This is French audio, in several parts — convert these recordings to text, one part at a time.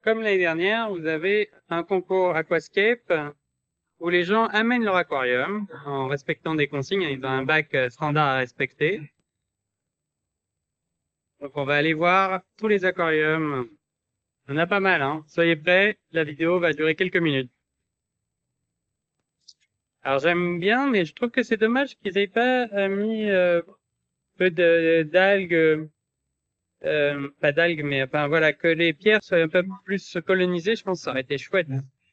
comme l'année dernière, vous avez un concours Aquascape où les gens amènent leur aquarium en respectant des consignes. Ils ont un bac standard à respecter. Donc, on va aller voir tous les aquariums. Il y en a pas mal, hein. Soyez prêts, la vidéo va durer quelques minutes. Alors, j'aime bien, mais je trouve que c'est dommage qu'ils aient pas mis peu d'algues, pas d'algues, mais enfin voilà, que les pierres soient un peu plus colonisées. Je pense que ça aurait été chouette.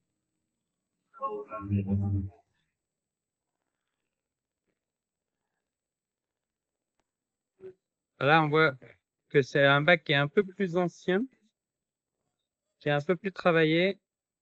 Là, on voit que c'est un bac qui est un peu plus ancien, qui est un peu plus travaillé.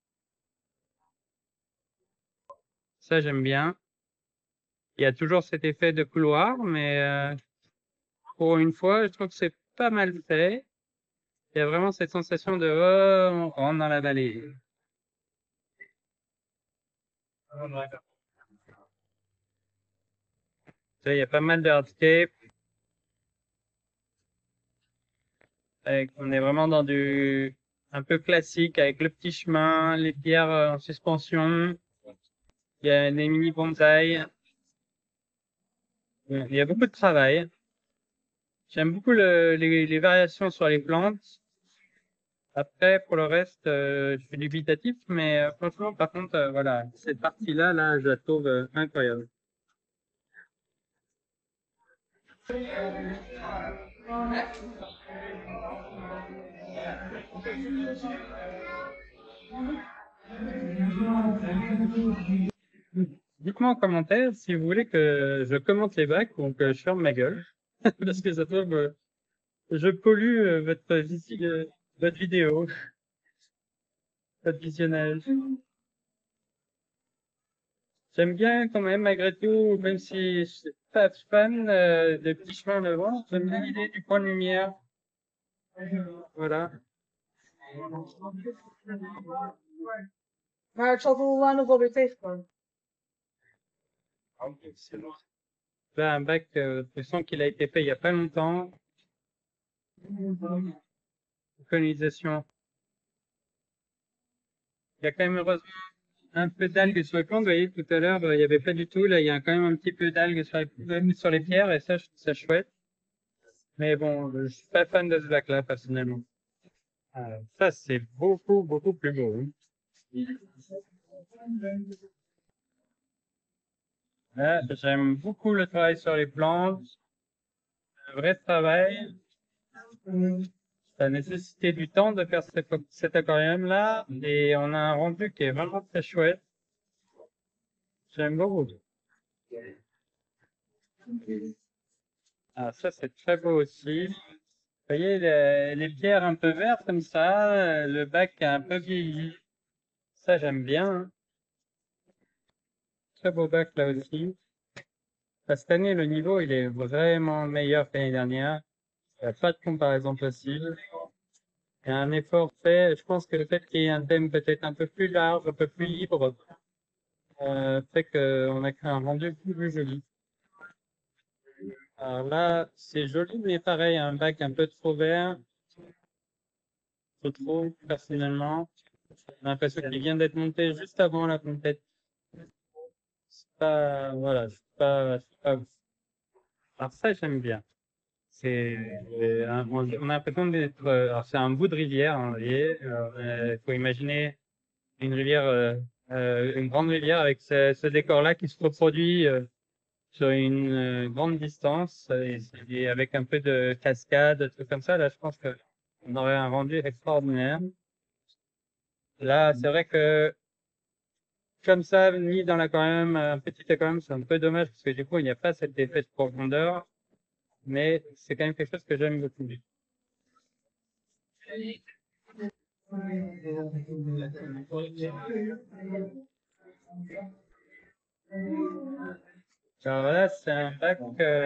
Ça, j'aime bien. Il y a toujours cet effet de couloir, mais pour une fois, je trouve que c'est pas mal fait. Il y a vraiment cette sensation de oh, on rentre dans la vallée. Ça, il y a pas mal de hardscape. On est vraiment dans du un peu classique avec le petit chemin, les pierres en suspension. Il y a des mini bonsaïs. Il y a beaucoup de travail. J'aime beaucoup les variations sur les plantes. Après, pour le reste, je suis dubitatif, mais franchement, par contre, voilà, cette partie-là, là, je la trouve incroyable. Dites-moi en commentaire si vous voulez que je commente les bacs ou que je ferme ma gueule, parce que ça se trouve, je pollue votre vidéo, votre visionnage. J'aime bien quand même, malgré tout, même si je suis pas fan de petits chemins devant, j'aime bien l'idée du point de lumière. Voilà. Maar het zal toch wel weer tegenkomen. Là, un bac, je sens qu'il a été fait il y a pas longtemps. Colonisation. Il y a quand même heureusement un peu d'algues sur les plantes. Vous voyez, tout à l'heure, il y avait pas du tout. Là, il y a quand même un petit peu d'algues sur les pierres et ça, je trouve ça chouette. Mais bon, je suis pas fan de ce bac-là, personnellement. Ça, c'est beaucoup, beaucoup plus beau. Hein. Là, j'aime beaucoup le travail sur les plantes. Un vrai travail. Ça a nécessité du temps de faire cet aquarium-là et on a un rendu qui est vraiment très chouette. J'aime beaucoup. Ah, ça, c'est très beau aussi. Vous voyez, les pierres un peu vertes comme ça, le bac est un peu vieilli. Ça, j'aime bien. Hein. Très beau bac là aussi. Cette année, le niveau, il est vraiment meilleur que l'année dernière. Il n'y a pas de comparaison possible. Il y a un effort fait. Je pense que le fait qu'il y ait un thème peut-être un peu plus large, un peu plus libre, fait qu'on a créé un rendu plus joli. Alors là, c'est joli, mais pareil, un bac un peu trop vert. Je trouve, personnellement. J'ai l'impression qu'il vient d'être monté juste avant la compète. C'est pas, voilà, c'est pas ouf. Alors ça, j'aime bien. C'est, on a l'impression d'être, alors c'est un bout de rivière, hein, vous voyez. Faut imaginer une rivière, une grande rivière avec ce décor-là qui se reproduit sur une grande distance et avec un peu de cascade, des trucs comme ça. Là, je pense que on aurait un rendu extraordinaire. Là, c'est vrai que comme ça, mis dans l'aquarium, un petit aquarium, c'est un peu dommage parce que du coup, il n'y a pas cet effet de profondeur, mais c'est quand même quelque chose que j'aime beaucoup. Alors là, c'est un bac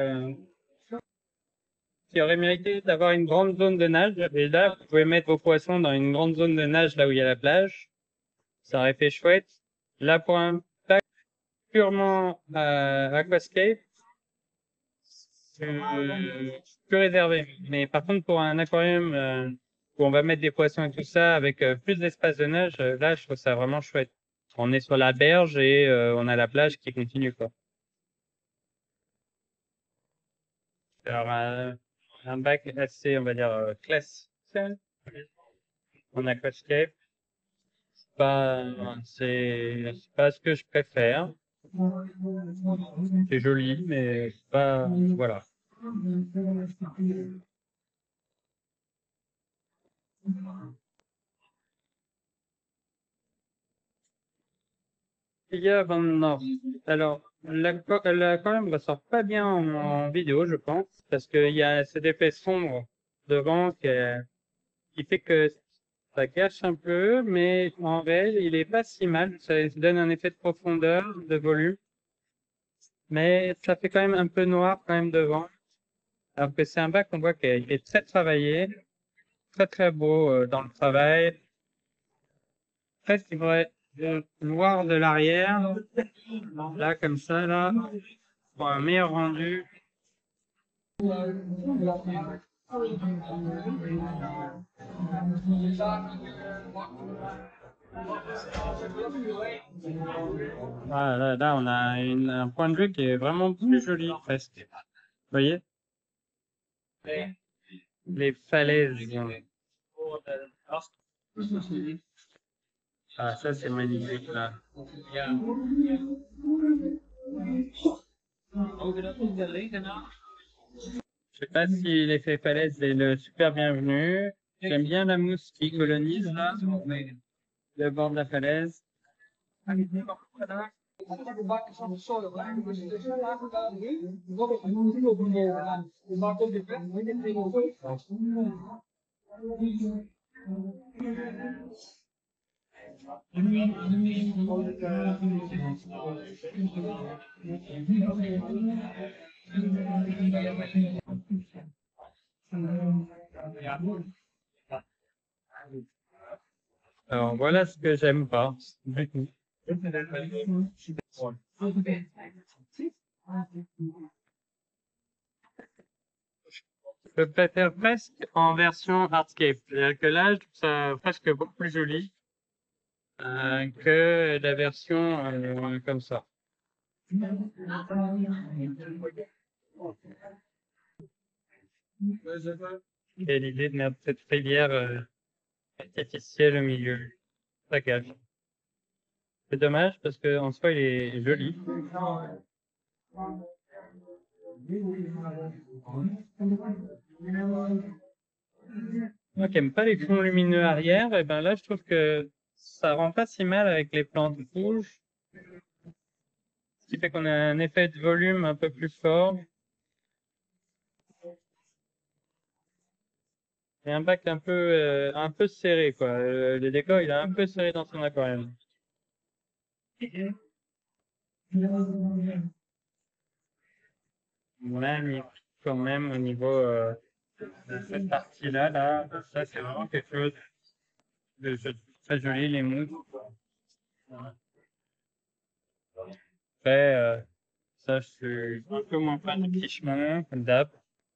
qui aurait mérité d'avoir une grande zone de nage. Et là, vous pouvez mettre vos poissons dans une grande zone de nage là où il y a la plage. Ça aurait fait chouette. Là, pour un bac purement aquascape, c'est plus réservé. Mais par contre, pour un aquarium où on va mettre des poissons et tout ça avec plus d'espace de nage. Là, je trouve ça vraiment chouette. On est sur la berge et on a la plage qui continue, quoi. Alors, un bac assez, on va dire, classique en aquascape. C'est pas ce que je préfère. C'est joli, mais c'est pas, voilà. Il y a Van Nord. Alors, l'aquarium ne ressort pas bien en vidéo, je pense, parce qu'il y a cet effet sombre devant qui fait que ça gâche un peu, mais en réel, il est pas si mal. Ça donne un effet de profondeur, de volume, mais ça fait quand même un peu noir quand même devant. Alors que c'est un bac qu'on voit qu'il est très travaillé, très très beau dans le travail. Presque il pourrait être noir de l'arrière, là comme ça, là, pour un meilleur rendu. Ah, là, on a un point de vue qui est vraiment plus joli, presque. Vous voyez? Les falaises. Ah, ça, c'est magnifique, là. Je sais pas si l'effet falaise est le super bienvenu. J'aime bien la mousse qui colonise, là, le bord de la falaise. Alors, voilà ce que j'aime pas du tout. Je préfère presque en version hardscape. C'est-à-dire que là, je trouve ça presque beaucoup plus joli que la version comme ça. Et l'idée de mettre cette rivière artificielle au milieu. Ça gâche. C'est dommage parce qu'en soi, il est joli. Moi qui aime pas les fonds lumineux arrière, et ben là, je trouve que ça rend pas si mal avec les plantes rouges, ce qui fait qu'on a un effet de volume un peu plus fort. Et un bac un peu serré, quoi. Le décor, il est un peu serré dans son aquarium. Magnifique quand même au niveau de cette partie-là, là. Ça, c'est vraiment quelque chose de très joli, les mousses. Après, ça, je suis un peu moins fan du petit chemin, comme d'hab.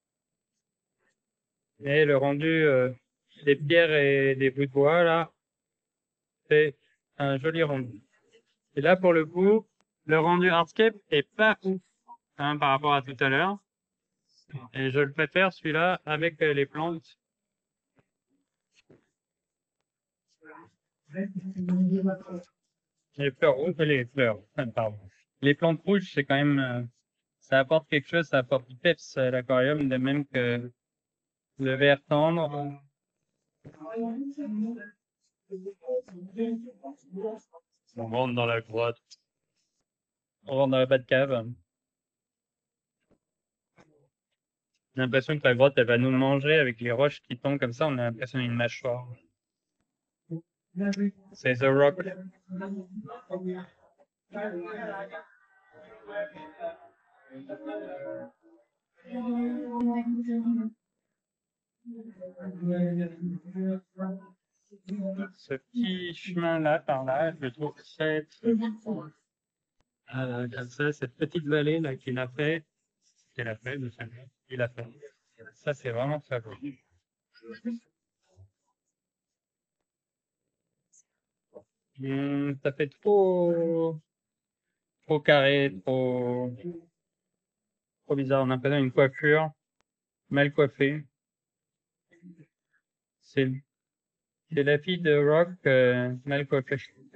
Et le rendu des pierres et des bouts de bois, là, c'est un joli rendu. Et là, pour le coup, le rendu hardscape est pas ouf hein, par rapport à tout à l'heure. Et je le préfère, celui-là, avec les plantes. Les fleurs rouges, les fleurs, pardon. Les plantes rouges, c'est quand même, ça apporte quelque chose, ça apporte du peps à l'aquarium, de même que le vert tendre. On rentre dans la grotte. On rentre dans la bas de cave. J'ai l'impression que la grotte, elle va nous manger avec les roches qui tombent comme ça. On a l'impression d'une mâchoire. C'est The Rock. Ce petit chemin-là, par là, je le trouve très, comme ça, cette petite vallée là qu'il a fait, qu'il a fait, il a fait. Ça, c'est vraiment très beau. Ça fait trop carré, trop bizarre. On a l'impression d'une coiffure mal coiffée. C'est la fille de Rock mal coiffée.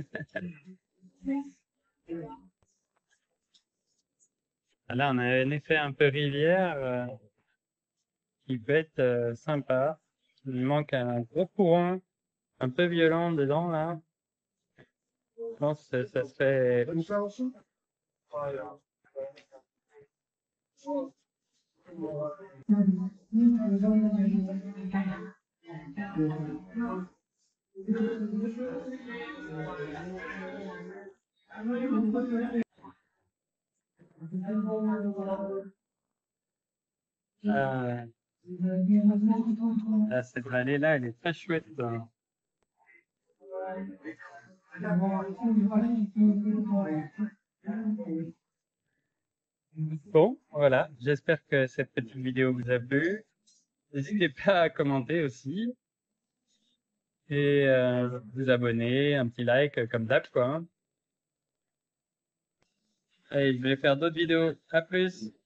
Là, on a un effet un peu rivière qui peut être sympa. Il manque un gros courant un peu violent dedans, là. Je pense que ça serait ouf. Ah, cette vallée-là, elle est très chouette, hein. Bon, voilà. J'espère que cette petite vidéo vous a plu. N'hésitez pas à commenter aussi et vous abonner, un petit like comme d'hab, quoi, hein. Allez, je vais faire d'autres vidéos. À plus!